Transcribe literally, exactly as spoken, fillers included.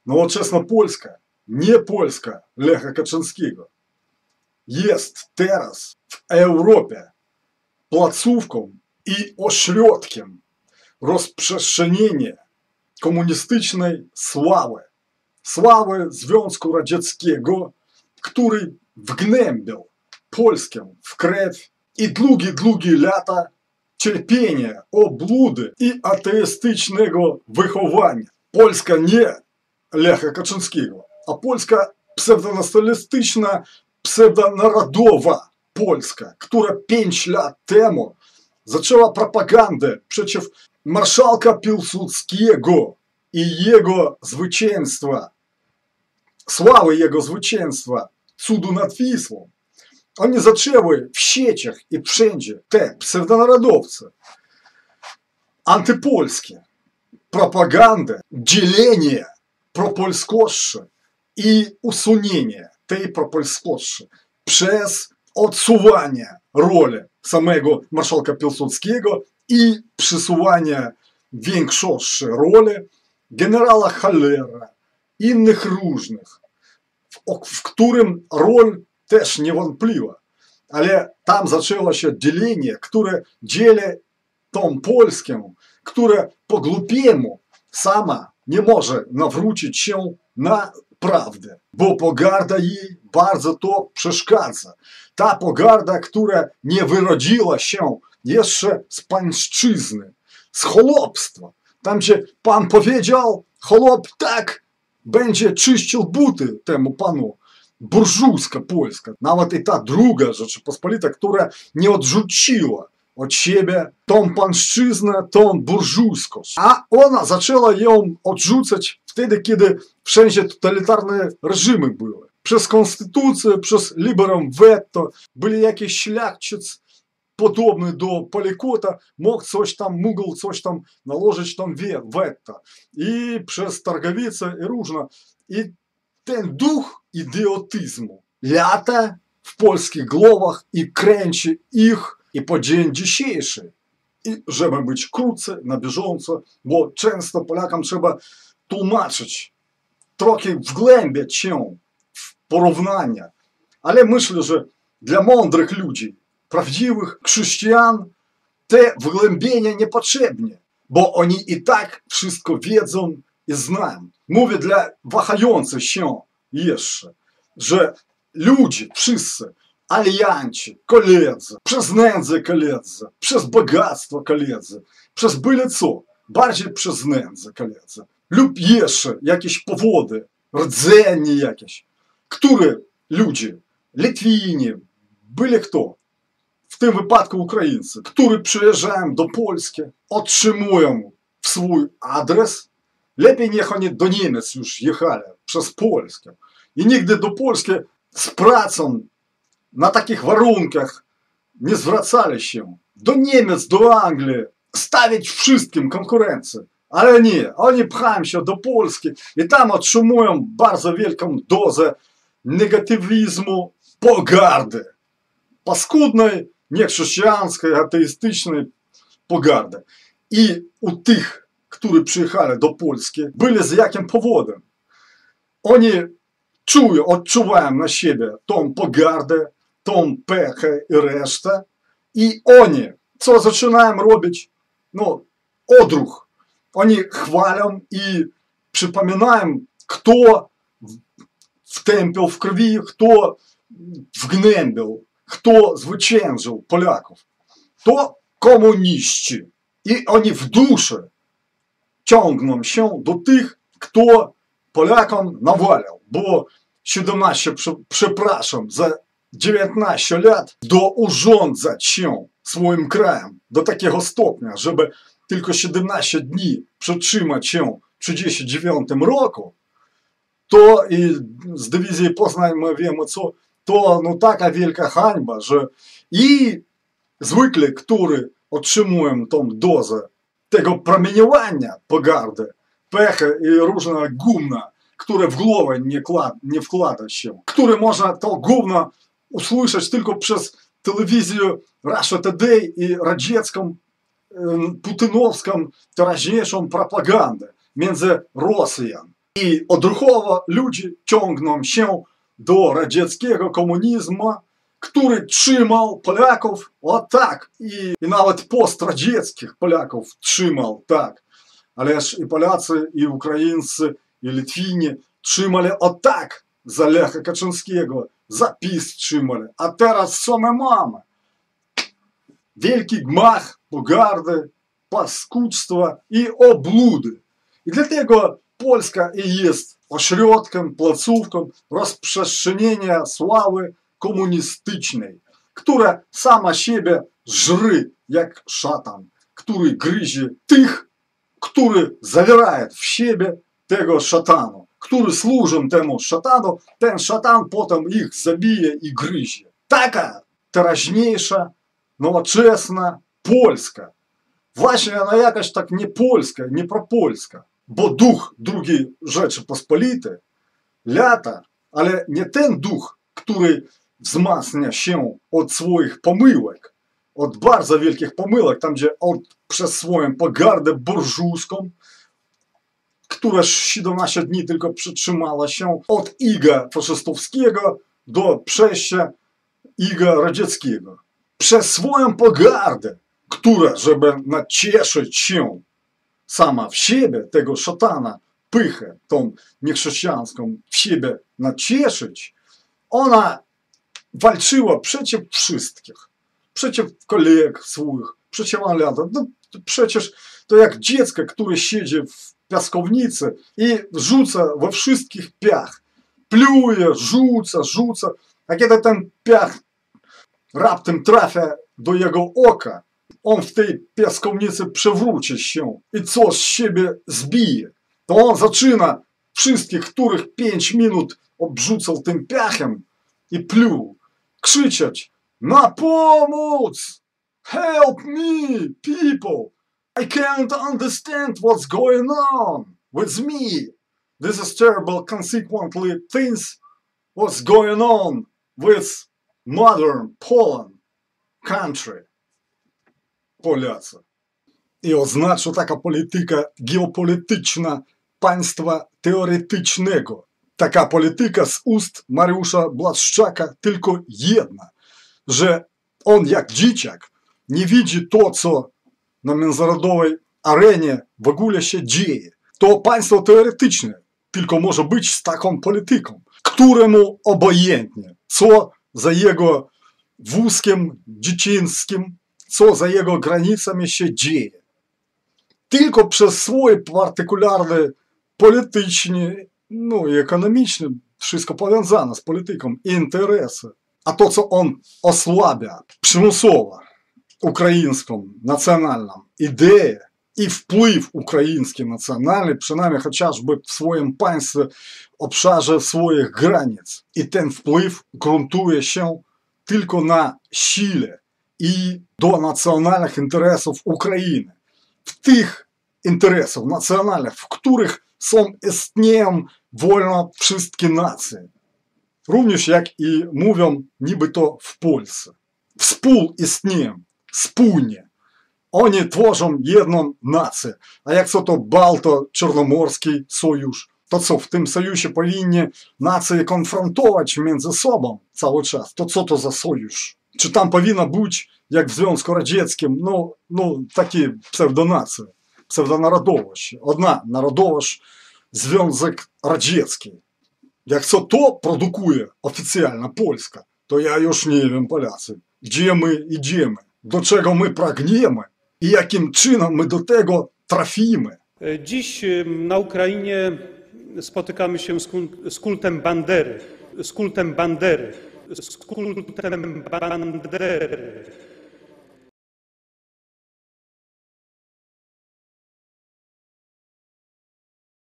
No nowoczesna Polska, nie Polska Lecha Kaczyńskiego, jest teraz w Europie placówką i ośrodkiem rozprzestrzenienia komunistycznej sławy. Sławy Związku Radzieckiego, który wgnębił Polskę w krew i długie-długie lata cierpienia, obłudy i ateistycznego wychowania. Polska nie Lecha Kaczyńskiego, a Polska pseudonacjonalistyczna, pseudonarodowa Polska, która pięć lat temu zaczęła propagandę przeciw marszałka Piłsudskiego i jego zwycięstwa, sławy jego zwycięstwa, cudu nad Wisłą. Oni zaczęły w sieciach i wszędzie, te pseudonarodowcy, antypolskie, propagandę, dzielenie propolskości i usunienie tej propolskości przez odsuwanie roli samego marszałka Piłsudskiego i przesuwanie większości roli generała Hallera, innych różnych, w, w którym rol też niewątpliwa, ale tam zaczęło się dzielenie, które dzieli tą Polskę, która po głupiemu sama nie może nawrócić się na prawdę, bo pogarda jej bardzo to przeszkadza. Ta pogarda, która nie wyrodziła się jeszcze z pańszczyzny, z chłopstwa. Tam, gdzie pan powiedział, chłop tak będzie czyścił buty temu panu. Burżujska Polska, nawet i ta druga Rzeczypospolita, która nie odrzuciła od siebie tą pańszczyznę, tą burżujskość. A ona zaczęła ją odrzucać wtedy, kiedy wszędzie totalitarne reżimy były. Przez konstytucję, przez liberum veto, byli jakiś szlachcic podobny do Palikota, mógł coś tam, mógł coś tam nałożyć tam veto. I przez Targowicę i różne. I ten duch idiotyzmu lata w polskich głowach i kręci ich i po dzień dzisiejszy. I żeby być krótce, na bieżąco, bo często Polakom trzeba tłumaczyć, trochę wgłębiać się w porównania. Ale myślę, że dla mądrych ludzi, prawdziwych chrześcijan, te wgłębienia niepotrzebne, bo oni i tak wszystko wiedzą i znają. Mówię dla wahających się jeszcze, że ludzie wszyscy, alianci, koledzy, przez nędzę koledzy, przez bogactwo koledzy, przez byle co, bardziej przez nędzę koledzy, lub jeszcze jakieś powody, rdzenie jakieś, które ludzie, Litwini, byle kto, w tym wypadku Ukraińcy, którzy przyjeżdżają do Polski, otrzymują w swój adres. Lepiej niech oni do Niemiec już jechali przez Polskę i nigdy do Polski z pracą na takich warunkach nie zwracali się. Do Niemiec, do Anglii stawiać wszystkim konkurencję. Ale nie, oni pchają się do Polski i tam otrzymują bardzo wielką dozę negatywizmu, pogardy. Paskudnej, niechrześcijańskiej, ateistycznej pogardy. I u tych, którzy przyjechali do Polski, byli z jakim powodem? Oni czują, odczuwają na siebie tą pogardę, tą pechę i resztę. I oni, co zaczynają robić? No, odruch. Oni chwalą i przypominają, kto wtępił w krwi, kto wgnębił, kto zwyciężył Polaków. To komuniści. I oni w duszy ciągną się do tych, kto Polakom nawalał. Bo siedemnaście, przepraszam, za dziewiętnaście lat do urządzać się swoim krajem do takiego stopnia, żeby tylko siedemnaście dni przetrzymać się w trzydziestym dziewiątym roku, to i z dywizji Poznań my wiemy co, to no taka wielka hańba, że i zwykle, którzy otrzymują tą dozę tego promieniowania pogardy, pecha i różnego gówna, które w głowę nie, nie wkłada się, które można to gówno usłyszeć tylko przez telewizję Russia Today i radziecką, putynowską, teraźniejszą propagandę między Rosjan I odruchowo ludzie ciągną się do radzieckiego komunizmu, który trzymał Polaków o tak. I, i nawet postradzieckich Polaków trzymał tak. Ależ i Polacy, i Ukraińcy, i Litwini trzymali o tak za Lecha Kaczyńskiego. Za PiS trzymali. A teraz co my mamy? Wielki gmach, pogardy, paskudztwa i obludy. I dlatego Polska i jest ośrodkiem, placówką rozprzestrzenienia sławy komunistycznej, która sama siebie żry jak szatan, który gryzie tych, który zawierają w siebie tego szatanu, który służą temu szatanu, ten szatan potem ich zabije i gryzie. Taka teraźniejsza, nowoczesna Polska. Właśnie ona jakaś tak nie polska, nie propolska. Bo duch drugiej Rzeczypospolitej lata, ale nie ten duch, który wzmacnia się od swoich pomyłek, od bardzo wielkich pomyłek, tam gdzie od, przez swoją pogardę burżujską, która siedemnaście dni tylko przytrzymała się od iga faszystowskiego do przejścia iga radzieckiego. Przez swoją pogardę, która, żeby nacieszyć się sama w siebie tego szatana, pychę tą niechrześcijańską w siebie nacieszyć, ona walczyła przeciw wszystkich, przeciw kolegów swoich, przeciw aliantów. No, przecież to jak dziecko, które siedzi w piaskownicy i rzuca we wszystkich piach, pluje, rzuca, rzuca, a kiedy ten piach raptem trafia do jego oka, on w tej piaskownicy przewróci się i coś z siebie zbije. To on zaczyna wszystkich, których pięć minut obrzucał tym piachem i pluł, krzyczeć: na pomoc! Help me, people! I can't understand what's going on with me. This is terrible, consequently things what's going on with modern Poland country. Polacy. I oznacza taka polityka geopolityczna państwa teoretycznego. Taka polityka z ust Mariusza Błaszczaka tylko jedna, że on jak dzieciak nie widzi to, co na międzynarodowej arenie w ogóle się dzieje. To państwo teoretyczne tylko może być z taką polityką, któremu obojętnie, co za jego wózkiem dziecięckim, co za jego granicami się dzieje. Tylko przez swoje partykularne, polityczne, no i ekonomiczne, wszystko powiązane z polityką, interesy. A to, co on osłabia przymusowo ukraińską, nacjonalną ideę i wpływ ukraiński nacjonalny, przynajmniej chociażby w swoim państwie, obszarze swoich granic. I ten wpływ gruntuje się tylko na sile i do nacjonalnych interesów Ukrainy. W tych interesach nacjonalnych, w których są, istnieją wolno wszystkie nacje. Również jak i mówią niby to w Polsce. Współistnieją, wspólnie. Oni tworzą jedną nację. A jak co to Balto-Czarnomorski sojusz, to co w tym sojuszu powinni nacje konfrontować między sobą cały czas? To co to za sojusz? Czy tam powinno być, jak w Związku Radzieckim, no, no takie pseudonacje, pseudonarodowość. Одна narodowość, Związek Radziecki. Jak co to produkuje oficjalna Polska, to ja już nie wiem, Polacy, gdzie my idziemy, do czego my pragniemy i jakim czynem my do tego trafimy. Dziś na Ukrainie spotykamy się z kultem Bandery, z kultem Bandery, z kultem Bandery.